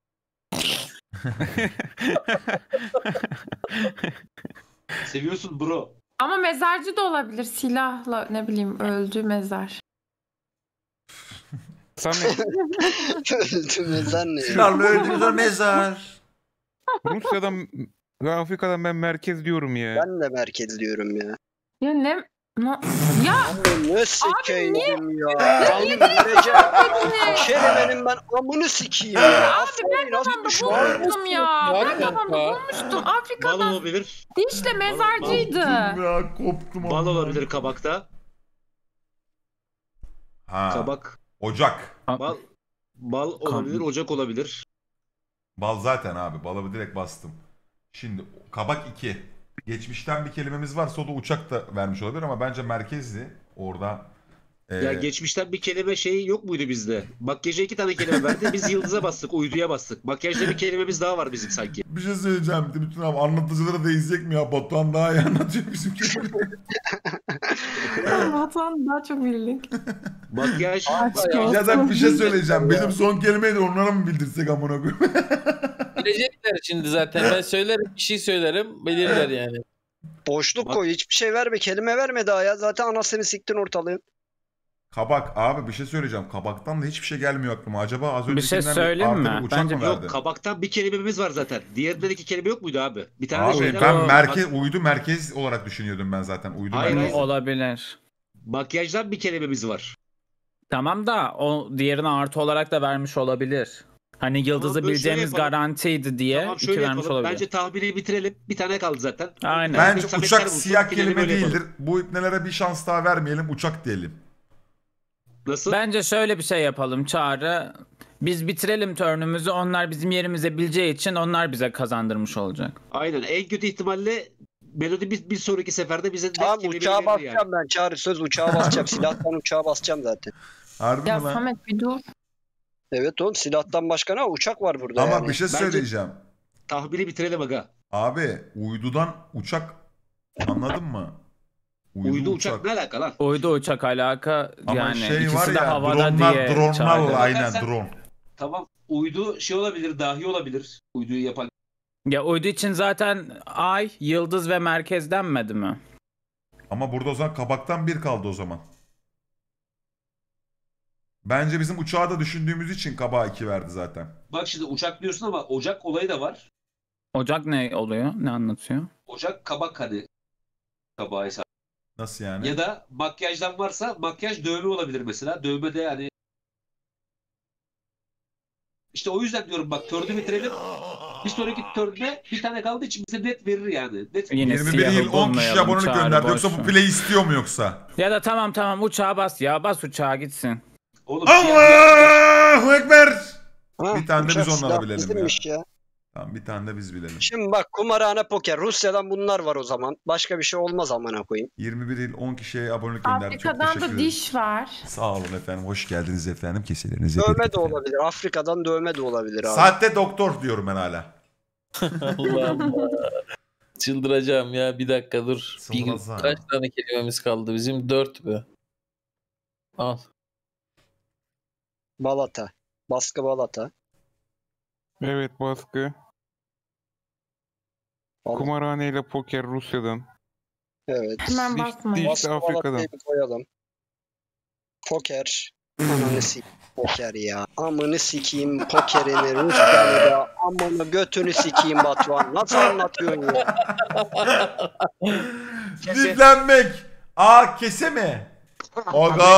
E: Seviyorsun bro.
D: Ama mezarcı da olabilir. Silahla ne bileyim öldü mezar.
H: Samet
B: Öldü mezar ne ya?
A: Silahlı öldüğümüzde mezar.
H: Rusya'dan ve Afrika'dan ben merkez diyorum ya.
B: Ben de merkez diyorum ya.
D: Ya ne? Ya
B: Ne sikeyim ya. Canlı vereceğim. Kelimenin ben amını sikeyim ya.
D: abi ben kafamda bulmuştum ya. Ben kafamda bulmuştum.
E: Bal
D: Afrika'da
E: olabilir.
D: dişle mezarcıydı.
A: Ya koptum.
E: Bal
A: ondan.
E: olabilir kabakta.
A: Ha.
E: Kabak.
A: Ocak.
E: Bal olabilir, ocak olabilir.
A: Bal zaten abi. Balı direkt bastım. Şimdi kabak 2. Geçmişten bir kelimemiz varsa o da uçak da vermiş olabilir ama bence merkezli. Orada
E: Ya geçmişten bir kelime şeyi yok muydu bizde? Makyaja 2 tane kelime verdi. Biz yıldıza bastık, uyduya bastık. Makyajda bir kelimemiz daha var bizim sanki.
A: bir şey söyleyeceğim. Bütün abi anlatıcılara değizecek mi ya? Batuhan daha iyi anlatıyor bizim kelimeleri.
D: Batuhan daha çok bildik.
E: Makyaj.
F: Aşk
C: Ya
F: olsun.
A: Ya da bir şey söyleyeceğim. Benim son kelimeyi de onlara mı bildirsek amına koyayım?
C: Bilecekler şimdi zaten. Ben söylerim, bir şey söylerim. Bilirler yani.
B: Boşluk
E: Bak-
B: koy. Hiçbir şey verme. Kelime verme daha ya. Zaten anasını siktin ortalığın.
A: Kabak abi bir şey söyleyeceğim. Kabaktan da hiçbir şey gelmiyor aklıma. Acaba az
G: Bir şey
A: öncekinden
G: söyleyeyim
A: artı
G: mi?
A: bir uçak
G: Bence
A: mı verdi?
E: Yok, kabaktan bir kelimemiz var zaten. Diğerindeki kelime yok muydu abi? Bir tane
A: Abi
E: şeyden
A: ben
E: var.
A: uydu merkez olarak düşünüyordum ben zaten. Uydu
E: Hayır,
A: merkez.
E: hayır.
G: Olabilir.
E: Makyajdan bir kelimemiz var.
G: Tamam da o diğerini artı olarak da vermiş olabilir. Hani yıldızı
E: böyle
G: bileceğimiz
E: şöyle yapalım.
G: garantiydi diye
E: Tamam,
G: 2
E: şöyle
G: vermiş
E: yapalım.
G: olabilir.
E: Bence tahmini bitirelim. Bir tane kaldı zaten.
G: Aynen.
A: Bence
E: Sametler
A: uçak
E: bulsun,
A: siyah
E: finali
A: kelime
E: böyle yapalım.
A: değildir. Bu ipnelere bir şans daha vermeyelim. Uçak diyelim.
E: Nasıl?
G: Bence şöyle bir şey yapalım Çağrı. Biz bitirelim turnumuzu. Onlar bizim yerimize bileceği için onlar bize kazandırmış olacak.
E: Aynen. En kötü ihtimalle Melodi bir sonraki seferde bize net
B: Tamam
E: kelimeyi
B: uçağa
E: verir
B: basacağım
E: yani.
B: ben. Çağrı söz uçağa basacağım. Silahtan uçağa basacağım zaten.
A: Harbi
D: Ya
A: mi lan?
D: Samet bir dur.
B: Evet oğlum silahtan başka ne? Uçak var burada
A: Ama
B: yani.
A: bir şey
E: Bence-
A: söyleyeceğim.
E: Tahmini bitirelim aga.
A: Abi uydudan uçak anladın mı?
E: Uydu uçak ne alaka lan?
G: Uydu uçak alaka
A: Ama
G: yani
A: şey
G: ikisi
A: var
G: de
A: ya
G: havada diye
A: dronlarla
G: Çağrı.
A: aynen
E: Bakarsan-
A: drone.
E: Tamam. Uydu şey olabilir, dahi olabilir. Uyduyu yapan.
G: Ya uydu için zaten ay, yıldız ve merkez denmedi mi?
A: Ama burada o zaman kabaktan bir kaldı o zaman. Bence bizim uçağı da düşündüğümüz için kabağa 2 verdi zaten.
E: Bak şimdi uçak diyorsun ama ocak olayı da var.
G: Ocak ne oluyor? Ne anlatıyor?
E: Ocak kabak hani. Kabağa hesap.
A: Nasıl yani?
E: Ya da makyajdan varsa makyaj dövme olabilir mesela. Dövme de hani İşte o yüzden diyorum bak tördü bitirelim. Bir sonraki törde bir tane kaldığı için bize net verir yani. Net
G: Yine
A: 21
G: siyahı
A: yıl 10 kişi
G: bulmayalım,
A: abonelik
G: Çağrı,
A: gönderdi.
G: boş
A: Yoksa bu
G: ver.
A: play istiyor mu yoksa?
G: Ya da tamam uçağa bas ya. Bas uçağa gitsin.
E: Oğlum
A: Allahu Ekber!
B: Ha,
A: Bir tane de
B: uçak
A: biz onlara
B: silah
A: bilelim
B: bizimmiş ya.
A: Tamam bir tane de biz bilelim.
B: Şimdi bak kumarhane poker. Rusya'dan bunlar var o zaman. Başka bir şey olmaz amına koyayım.
A: 21 yıl 10 kişiye abonelik gönderdi. Çok
D: Afrika'dan
A: teşekkür
D: da
A: ederim.
D: diş var.
A: Sağ olun efendim. Hoş geldiniz efendim. Keselerinizi
B: Dövme de olabilir. Afrika'dan dövme de olabilir abi.
A: Sahte doktor diyorum ben hala.
C: Allah Allah. Çıldıracağım ya. Bir dakika dur.
A: Çıldıracağım.
C: Kaç tane kelimemiz kaldı? Bizim 4 mü? Al.
B: Balata. Baskı balata.
H: Evet baskı.
B: Al.
H: Kumarhaneyle poker Rusya'dan.
B: Evet.
D: Hemen
H: Diş-
D: basmayın.
H: diş-
B: Baskı
H: Afrika'dan.
B: balatayı bir koyalım. Poker. Ananı sikeyim poker ya. Amını sikeyim pokerini Rusya'da ya. Amını götünü sikeyim Batuhan. Nasıl anlatıyorsun ya?
A: Diplenmek. Kese mi? Aga.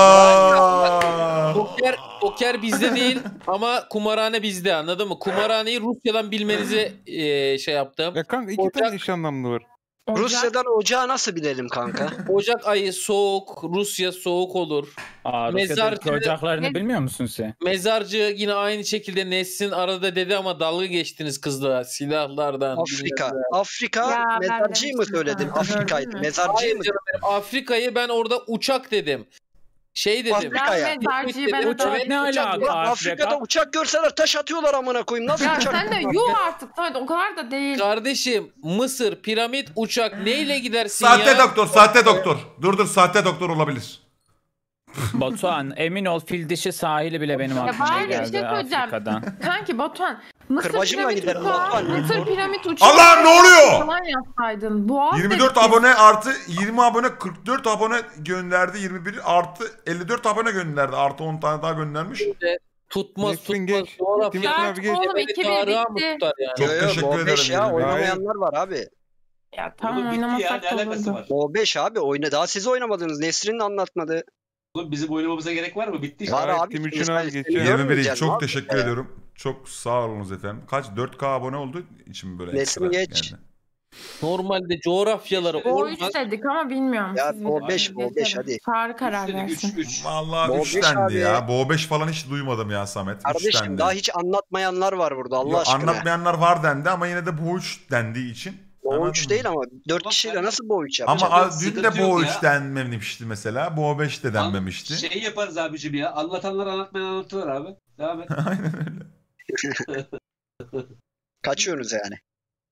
C: Poker bizde değil ama kumarhane bizde, anladın mı? Kumarhaneyi Rusya'dan bilmenizi şey yaptım.
H: Ya kanka iki
C: Ocak-
H: tane eş anlamlı var.
D: Ocak-
B: Rusya'dan ocağı nasıl bilelim kanka?
C: Ocak ayı soğuk, Rusya soğuk olur.
G: Rusya'daki
C: Mezarcı-
G: ocaklarını bilmiyor musun sen?
C: Mezarcı yine aynı şekilde Nesrin arada dedi ama dalga geçtiniz kızla silahlardan.
B: Afrika.
C: bilmem ne.
B: Afrika
D: Ya, ben
B: mezarcıyı mı
D: demiştim
B: söyledin?
D: sana,
B: Afrika'ydı.
D: gördün mü?
B: Mezarcıyı
C: Hayır
B: mı?
C: canım benim. Afrika'yı ben orada uçak dedim. Şey dedim.
B: Afrika
D: Ben
B: ya.
D: mezarcıyı ben
C: Uçak
D: uçak
G: ne alaka?
B: Ulan
G: Afrika?
B: Afrika'da uçak görseler taş atıyorlar amına koyayım. Nasıl
D: Ya
B: uçak?
D: sen de yuh artık Samet o kadar da değil.
C: Kardeşim Mısır, piramit, uçak neyle gidersin
A: Sahte
C: ya?
A: doktor, sahte doktor. Dur sahte doktor olabilir.
G: Batuhan emin ol fil dişi sahili bile benim
D: Ya
G: aklıma
D: bari bir
G: geldi
D: şey söyleyeceğim.
G: Afrika'dan.
D: Kanki Batuhan. Mısır
B: Kırbacımla
D: piramit
B: giderim
D: uçağı,
B: Batuhan.
D: Mısır piramit uçağı.
A: Allah, ne oluyor?
D: Falan yapsaydın. Boğaz
A: 24
D: dedik.
A: abone artı 20 abone 44 abone gönderdi. 21 artı 54 abone gönderdi. Artı 10 tane daha göndermiş.
C: Tutmaz
H: Nesrin
C: tutmaz.
H: geç.
C: Coğrafya.
H: Dimitri
D: Ya
H: abi geç.
D: oğlum
C: Beni
D: 2-1
C: Tarık'a mı
D: bitti.
C: tutar yani?
A: Çok
B: Yo, yo,
A: teşekkür
B: Bo 5
A: ederim.
B: ya
A: Yemin ederim.
B: oynamayanlar var abi.
D: Ya tamam
E: Oğlum bitti ya,
D: oynamasak
E: ne
D: da
E: alakası
D: olurdu.
E: var?
B: Bo 5 abi oyna daha siz oynamadınız. Nesrin de anlatmadı.
E: Oğlum bizim oynamamıza gerek var mı? Bitti işte.
B: Var
H: Gayet
B: abi.
H: Timuçin
B: şimdi
H: abi
B: sen
H: geçiyor.
B: seni
A: 21
B: görmeyeceğim
A: çok
B: abi.
A: teşekkür ediyorum. Çok sağ olunuz efendim. Kaç 4K abone oldu için böyle
B: Nesrin
A: ekstra
B: geç.
A: geldi.
C: Normalde coğrafyaları
D: Bo
C: olmaz.
D: 3 dedik ama bilmiyorum.
B: Ya
D: Siz
B: Bo
D: bilirsiniz.
B: 5 Bo 5 hadi.
D: Çağrı karar versin.
E: 3.
A: Vallahi
B: Bo
A: 3
B: beş
A: dendi
B: abi.
A: ya. Bo 5 falan hiç duymadım ya Samet. 3
B: Kardeşim
A: dendi.
B: daha hiç anlatmayanlar var burada Allah
A: Yo,
B: aşkına.
A: anlatmayanlar var dendi ama yine de Bo 3 dendiği için.
B: Bo
A: Anladın
B: 3
A: mı?
B: değil ama 4
E: Tamam,
B: kişiyle
E: kardeşim.
B: nasıl Bo 3
A: Ama
B: yapacak?
E: Ama
A: dün de
E: sıkıntı
A: Bo
E: yok
A: 3
E: ya.
A: denmemişti mesela. Bo 5 de denmemişti.
E: Şey yaparız abicim ya. Anlatanlar anlatmayan anlatırlar abi. Devam et.
A: Aynen öyle.
B: Kaçıyorsunuz yani.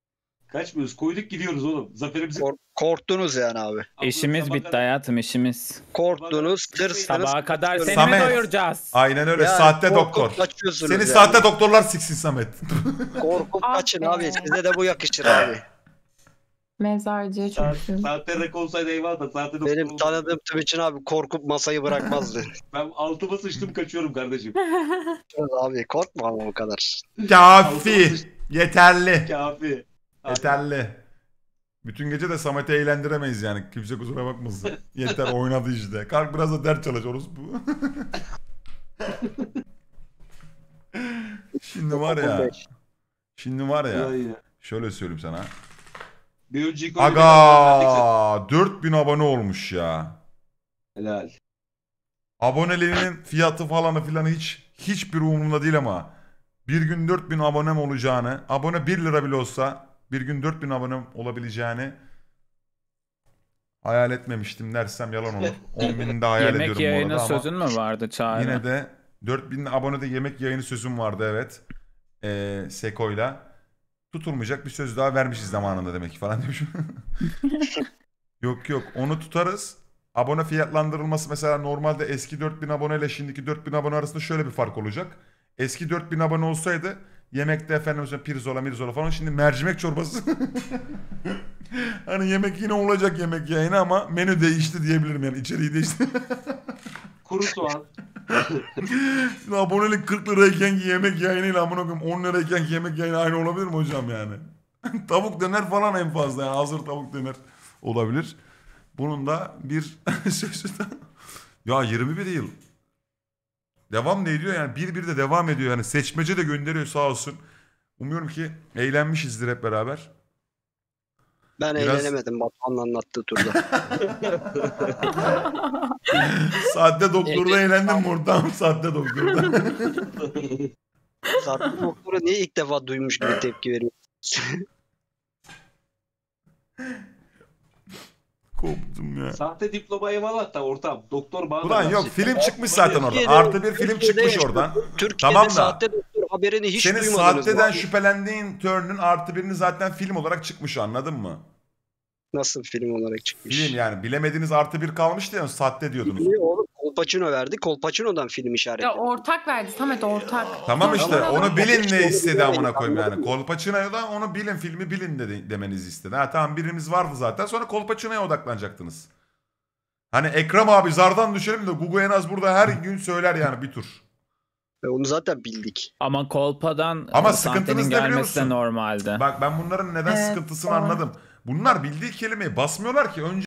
E: Kaçmıyoruz. Koyduk gidiyoruz oğlum. Zaferimizi...
B: Korktunuz yani abi.
G: İşimiz bitti hayatım, işimiz.
B: Korktunuz, tırsınız.
G: Sabaha kadar seni
A: Samet.
G: mi doyuracağız?
A: Aynen öyle.
B: Yani
A: Sahte
B: korkup
A: doktor.
B: kaçıyorsunuz
A: Seni
B: yani.
A: sahte doktorlar siksin Samet.
B: Korkup
D: Ah
B: kaçın
D: be.
B: abi. Size de bu yakışır abi.
D: Mezarcıya çok üzüldüm.
E: Sahte rek olsaydı eyvallah da sahte doktor
B: Benim
E: olmadı.
B: tanıdığım Twitch'in abi korkup masayı bırakmazdı.
E: Ben altıma sıçtım kaçıyorum kardeşim.
B: Abi korkma ama o kadar.
A: Kafi. Yeterli.
E: Kafi.
A: Yeterli. Bütün gece de Samet'i eğlendiremeyiz yani. Kimse kusura bakmasın. Yeter oynadı işte. Kalk biraz da ders çalış orospu. Şimdi var ya.
B: 15.
A: Şimdi var ya.
E: Ulan ya.
A: Şöyle söyleyeyim sana.
E: Bir önceki oyunu biraz verdik
A: Aga 4000 abone olmuş ya.
E: Helal.
A: Aboneliğinin fiyatı falanı filanı hiçbir umurumda değil ama bir gün 4000 abonem olacağını, abone 1 lira bile olsa bir gün 4000 abonem olabileceğini hayal etmemiştim dersem yalan olur. 10.000'de hayal
G: Yemek
A: ediyorum bu
G: yayını
A: arada ama
G: sözün mü vardı Çağrı?
A: yine de 4000 abonede yemek yayını sözüm vardı evet. Seko'yla. Tutulmayacak bir söz daha vermişiz zamanında demek ki falan demişim. Yok onu tutarız. Abone fiyatlandırılması mesela normalde eski 4000 abone ile şimdiki 4000 abone arasında şöyle bir fark olacak. Eski 4000 abone olsaydı yemekte efendim mesela pirzola mirzola falan, şimdi mercimek çorbası. Hani yemek yine olacak yemek yayını ama menü değişti diyebilirim yani, içeriği değişti.
E: Kuru soğan.
A: Şimdi abonelik 40 lirayken ki yemek yayınıyla amına koyayım 10 lirayken ki yemek yayını aynı olabilir mi hocam yani? Tavuk döner falan en fazla yani, hazır tavuk döner olabilir. Bunun da bir sözü de... Ya 21 yıl. Devam da ediyor yani, bir de devam ediyor yani, seçmece de gönderiyor sağ olsun. Umuyorum ki eğlenmişizdir hep beraber.
B: Ben
A: Biraz-
B: eğlenemedim Batuhan'ın anlattığı turda.
A: Sahte doktorda eğlendim mi ortam? Sahte doktorda.
B: Sarp doktoru niye ilk defa duymuş gibi tepki veriyor?
A: Koptum ya.
E: Sahte diploma eyvallah da ortam. Doktor bana
A: Ulan
E: da
A: yok,
E: gerçekten.
A: film çıkmış zaten orada.
B: Türkiye'de-
A: Artı bir film
B: Türkiye'de
A: çıkmış
B: yaşıyor.
A: oradan.
B: Türkiye'de
A: Tamam da.
B: sahte doktor haberini hiç
A: Senin
B: duymadınız.
A: sahteden
B: mı?
A: şüphelendiğin Turn'ün artı birini zaten film olarak çıkmış, anladın mı?
B: Nasıl film olarak çıkmış?
A: Film yani, bilemediğiniz artı bir kalmıştı ya, sahte diyordunuz.
B: Filmi oğlum Kolpaçino verdi. Kolpaçino'dan film işareti.
D: Ya ortak verdi Samet, ortak.
A: Tamam işte
D: Sonra
A: onu
D: adam-
A: bilin
B: işte
A: ne
B: onu
A: istedi
B: bilemedik,
A: amına koyayım yani.
B: anladın mı?
A: Kolpaçino'dan onu bilin, filmi bilin demenizi istedi. Ha tamam, birimiz vardı zaten, sonra Kolpaçino'ya odaklanacaktınız. Hani Ekrem abi zardan düşelim de Gugu en az burada her gün söyler yani bir tur.
B: Ve onu zaten bildik.
G: Ama kolpadan
A: Ama
G: sahtenin
A: sıkıntınız ne biliyor
G: gelmesi de
A: musun?
G: normalde.
A: Bak ben bunların neden
D: Evet,
A: sıkıntısını
D: doğru.
A: anladım. Bunlar bildiği kelimeyi basmıyorlar ki. Önce